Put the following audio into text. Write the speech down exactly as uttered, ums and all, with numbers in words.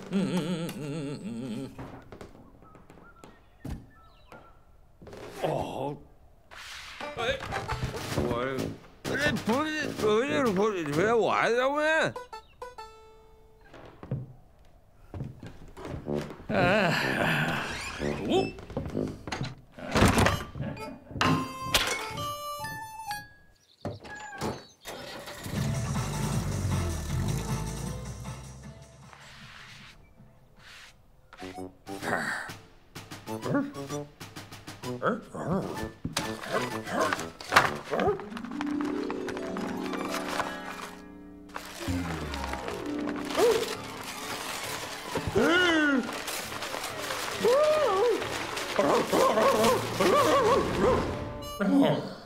嗯嗯嗯嗯嗯。哦，哎，我这不是不是不是不是我还在问。哎，哦。Oh.